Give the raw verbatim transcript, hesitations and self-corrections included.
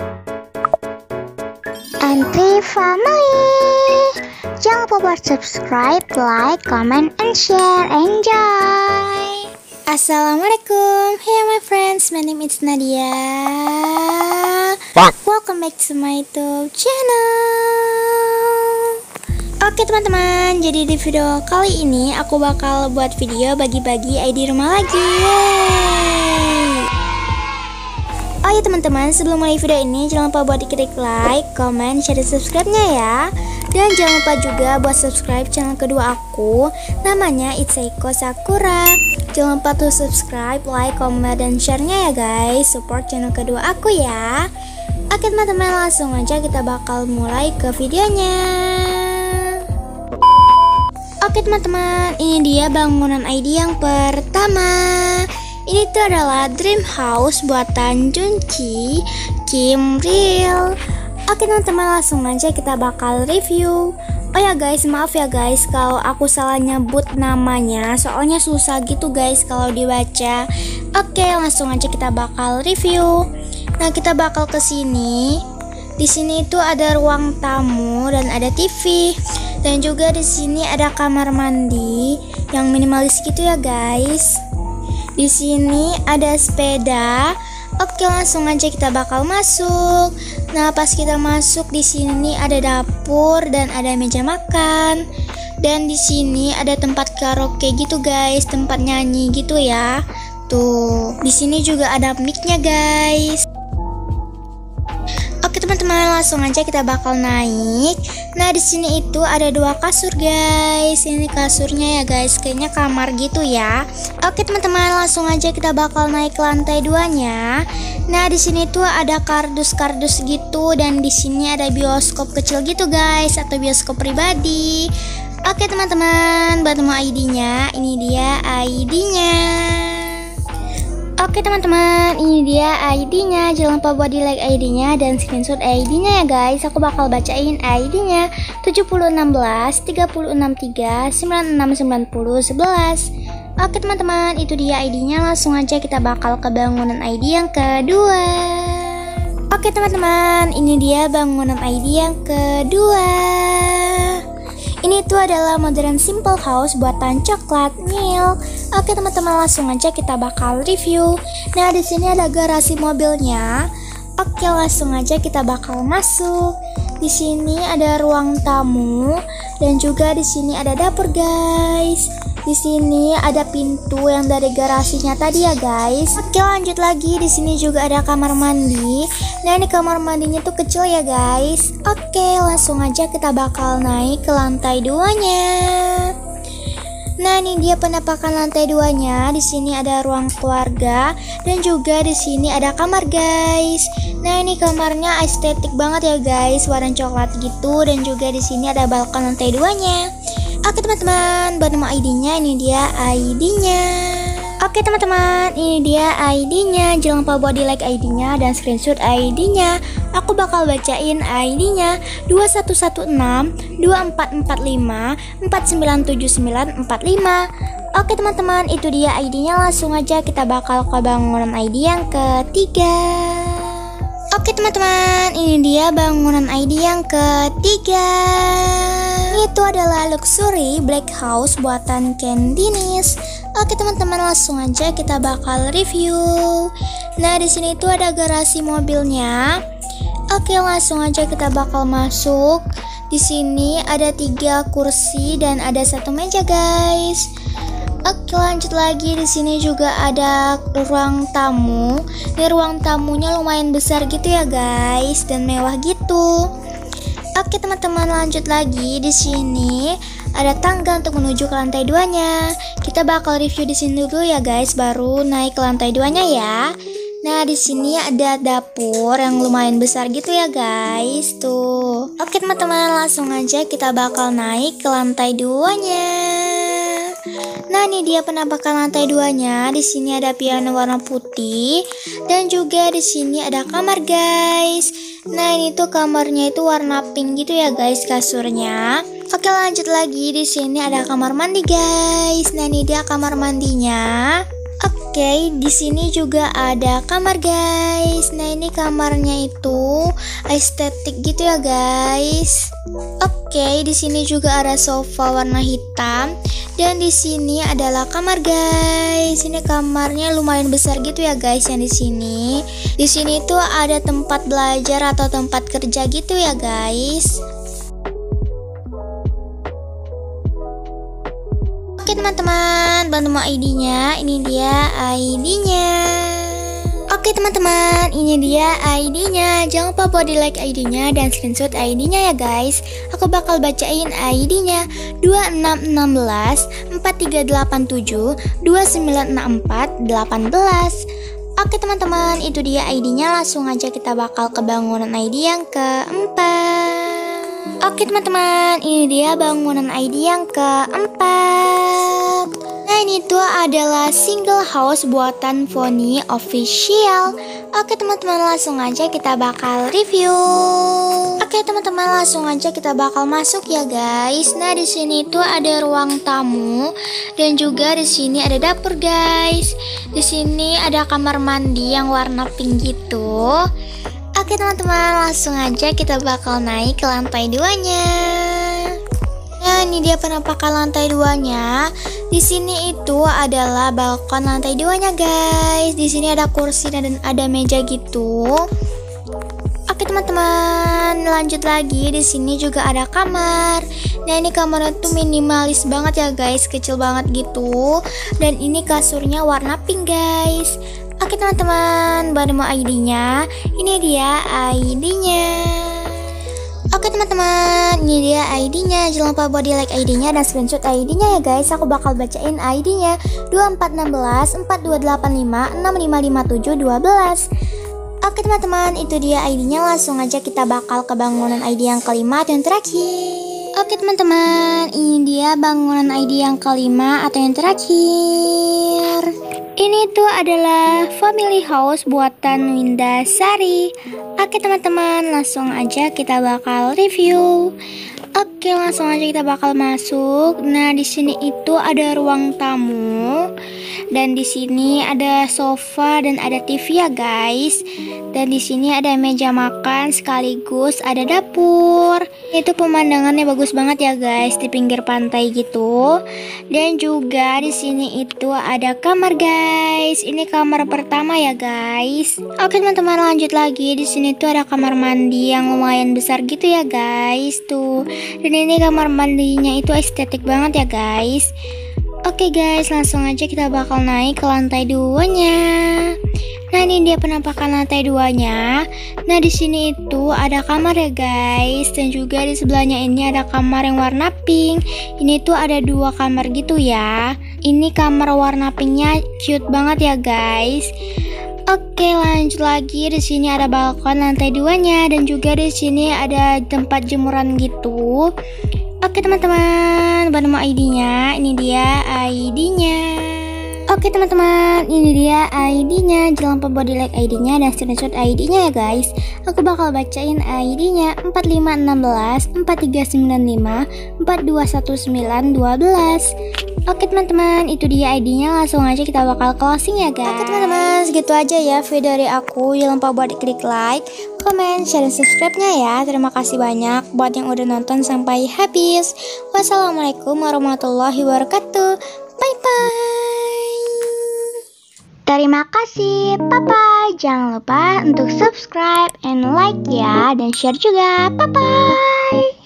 Entry family. Jangan lupa buat subscribe, like, comment, and share. Enjoy. Assalamualaikum. Hey my friends, my name is Nadia. Welcome back to my YouTube channel. Oke teman-teman, jadi di video kali ini aku bakal buat video bagi-bagi I D rumah lagi. Yeay. Oh ya teman-teman, sebelum mulai video ini jangan lupa buat diklik like, comment, share, dan subscribe-nya ya. Dan jangan lupa juga buat subscribe channel kedua aku, namanya It's Eiko Sakura. Jangan lupa tuh subscribe, like, comment, dan share-nya ya guys. Support channel kedua aku ya. Oke teman-teman, langsung aja kita bakal mulai ke videonya. Oke teman-teman, ini dia bangunan I D yang pertama. Ini tuh adalah dream house buatan Junci Kim Real. Oke teman-teman, langsung aja kita bakal review. Oh ya guys, maaf ya guys kalau aku salah nyebut namanya, soalnya susah gitu guys kalau dibaca. Oke, langsung aja kita bakal review. Nah, kita bakal ke sini. Di sini itu ada ruang tamu dan ada T V. Dan juga di sini ada kamar mandi yang minimalis gitu ya guys. Di sini ada sepeda. Oke, langsung aja kita bakal masuk. Nah, pas kita masuk di sini ada dapur dan ada meja makan. Dan di sini ada tempat karaoke gitu guys, tempat nyanyi gitu ya. Tuh, di sini juga ada mic-nya guys. Oke teman-teman, langsung aja kita bakal naik. Nah, di sini itu ada dua kasur guys. Ini kasurnya ya guys, kayaknya kamar gitu ya. Oke teman-teman, langsung aja kita bakal naik ke lantai duanya. Nah, di sini tuh ada kardus-kardus gitu dan di sini ada bioskop kecil gitu guys, atau bioskop pribadi. Oke teman-teman, buat mau I D-nya, ini dia I D-nya. Oke teman-teman, ini dia I D-nya. Jangan lupa buat di like I D-nya dan screenshot I D-nya ya guys. Aku bakal bacain I D-nya tujuh nol satu enam tiga enam tiga sembilan enam sembilan nol satu satu. Oke teman-teman, itu dia I D-nya. Langsung aja kita bakal ke bangunan I D yang kedua. Oke teman-teman, ini dia bangunan I D yang kedua. Ini tuh adalah modern simple house buatan coklat milk. Oke teman-teman, langsung aja kita bakal review. Nah, di sini ada garasi mobilnya. Oke, langsung aja kita bakal masuk. Di sini ada ruang tamu dan juga di sini ada dapur guys. Di sini ada pintu yang dari garasinya tadi ya guys. Oke, lanjut lagi. Di sini juga ada kamar mandi. Nah, ini kamar mandinya tuh kecil ya guys. Oke, langsung aja kita bakal naik ke lantai duanya. Nah, ini dia penampakan lantai duanya. Di sini ada ruang keluarga dan juga di sini ada kamar guys. Nah, ini kamarnya estetik banget ya guys, warna coklat gitu dan juga di sini ada balkon lantai duanya. Oke teman-teman, buat nama I D-nya, ini dia I D-nya. Oke teman-teman, ini dia I D-nya. Jangan lupa buat di like I D-nya dan screenshot I D-nya. Aku bakal bacain I D-nya dua satu satu enam dua empat empat lima empat sembilan tujuh sembilan empat lima. Oke teman-teman, itu dia I D-nya. Langsung aja kita bakal ke bangunan I D yang ketiga. Oke teman-teman, ini dia bangunan I D yang ketiga. Itu adalah luxury black house buatan Candinis. Oke teman-teman, langsung aja kita bakal review. Nah, di sini tuh ada garasi mobilnya. Oke, langsung aja kita bakal masuk. Di sini ada tiga kursi dan ada satu meja guys. Oke, lanjut lagi. Di sini juga ada ruang tamu. Ini ruang tamunya lumayan besar gitu ya guys, dan mewah gitu. Oke teman-teman, lanjut lagi. Di sini ada tangga untuk menuju ke lantai duanya. Kita bakal review di sini dulu ya guys, baru naik ke lantai duanya ya. Nah, di sini ada dapur yang lumayan besar gitu ya guys. Tuh. Oke teman-teman, langsung aja kita bakal naik ke lantai duanya. Nah, ini dia penampakan lantai duanya. Di sini ada piano warna putih dan juga di sini ada kamar guys. Nah, ini tuh kamarnya itu warna pink gitu ya guys kasurnya. Oke, lanjut lagi. Di sini ada kamar mandi guys. Nah, ini dia kamar mandinya. Oke. Oke, di sini juga ada kamar guys. Nah, ini kamarnya itu estetik gitu ya guys. Oke, di sini juga ada sofa warna hitam dan di sini adalah kamar guys. Ini kamarnya lumayan besar gitu ya guys yang di sini. Di sini tuh ada tempat belajar atau tempat kerja gitu ya guys. Oke teman-teman, bantu mau I D-nya. Ini dia I D-nya. Oke teman-teman, ini dia I D-nya. Jangan lupa buat di like I D-nya dan screenshot I D-nya ya guys. Aku bakal bacain I D-nya dua enam satu enam empat tiga delapan tujuh dua sembilan enam empat delapan belas. Oke teman-teman, itu dia I D-nya. Langsung aja kita bakal ke bangunan I D yang keempat. Oke teman-teman, ini dia bangunan I D yang keempat. Nah, ini tuh adalah single house buatan Foni Official. Oke teman-teman, langsung aja kita bakal review. Oke teman-teman, langsung aja kita bakal masuk ya guys. Nah, di sini tuh ada ruang tamu dan juga di sini ada dapur guys. Di sini ada kamar mandi yang warna pink gitu. Oke teman-teman, langsung aja kita bakal naik ke lantai duanya. Nah, ini dia penampakan lantai duanya. Di sini itu adalah balkon lantai duanya guys. Di sini ada kursi dan ada meja gitu. Oke teman-teman, lanjut lagi. Di sini juga ada kamar. Nah, ini kamarnya tuh minimalis banget ya guys, kecil banget gitu. Dan ini kasurnya warna pink guys. Oke teman-teman, baru mau I D-nya. Ini dia I D-nya. Oke teman-teman, ini dia I D-nya. Jangan lupa buat di like I D-nya dan screenshot I D-nya ya guys. Aku bakal bacain I D-nya dua empat satu enam empat dua delapan lima enam lima lima tujuh satu dua. Oke teman-teman, itu dia I D-nya. Langsung aja kita bakal ke bangunan I D yang kelima atau yang terakhir. Oke teman-teman, ini dia bangunan I D yang kelima atau yang terakhir. Ini tuh adalah family house buatan Winda Sari. Oke teman-teman, langsung aja kita bakal review. Oke, langsung aja kita bakal masuk. Nah, di sini itu ada ruang tamu dan di sini ada sofa dan ada T V ya guys. Dan di sini ada meja makan sekaligus ada dapur. Itu pemandangannya bagus banget ya guys, di pinggir pantai gitu. Dan juga di sini itu ada kamar guys. Ini kamar pertama ya guys. Oke teman-teman, lanjut lagi. Di sini tuh ada kamar mandi yang lumayan besar gitu ya guys tuh. Dan ini kamar mandinya itu estetik banget ya guys. Oke guys, langsung aja kita bakal naik ke lantai duanya. Nah, ini dia penampakan lantai duanya. Nah, di sini itu ada kamar ya guys, dan juga di sebelahnya ini ada kamar yang warna pink. Ini tuh ada dua kamar gitu ya. Ini kamar warna pinknya cute banget ya guys. Oke, lanjut lagi. Di sini ada balkon lantai duanya dan juga di sini ada tempat jemuran gitu. Oke teman-teman, baru mau I D-nya. Ini dia I D-nya. Oke teman-teman, ini dia I D-nya. Jangan lupa buat di like I D-nya dan screenshot I D-nya ya guys. Aku bakal bacain I D-nya empat lima satu enam empat tiga sembilan lima empat dua satu sembilan dua belas. Oke teman-teman, itu dia I D-nya. Langsung aja kita bakal closing ya guys. Oke teman-teman, segitu aja ya video dari aku. Jangan lupa buat klik like, comment, share, dan subscribe-nya ya. Terima kasih banyak buat yang udah nonton sampai habis. Wassalamualaikum warahmatullahi wabarakatuh. Bye bye. Terima kasih, bye-bye. Jangan lupa untuk subscribe and like ya, dan share juga. Bye-bye.